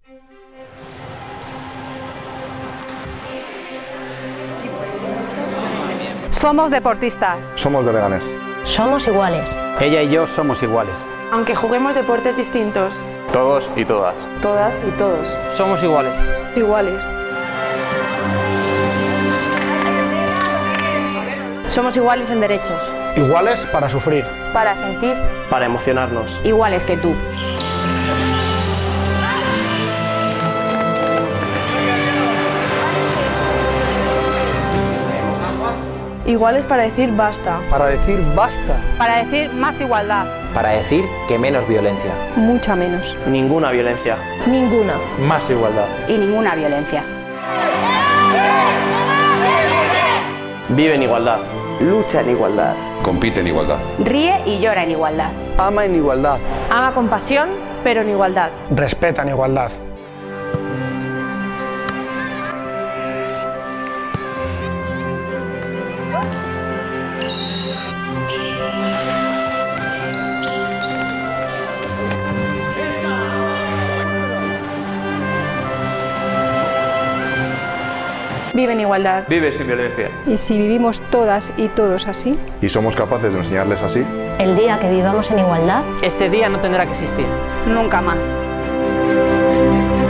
Somos deportistas. Somos de Leganés. Somos iguales. Ella y yo somos iguales. Aunque juguemos deportes distintos. Todos y todas. Todas y todos. Somos iguales. Iguales. Somos iguales en derechos. Iguales para sufrir. Para sentir. Para emocionarnos. Iguales que tú. Iguales para decir basta. Para decir basta. Para decir más igualdad. Para decir que menos violencia. Mucha menos. Ninguna violencia. Ninguna. Más igualdad. Y ninguna violencia. Vive en igualdad. Lucha en igualdad. Compite en igualdad. Ríe y llora en igualdad. Ama en igualdad. Ama con pasión, pero en igualdad. Respeta en igualdad. Vive en igualdad. Vive sin violencia. Y si vivimos todas y todos así, Y somos capaces de enseñarles así. El día que vivamos en igualdad, Este día no tendrá que existir. Nunca más.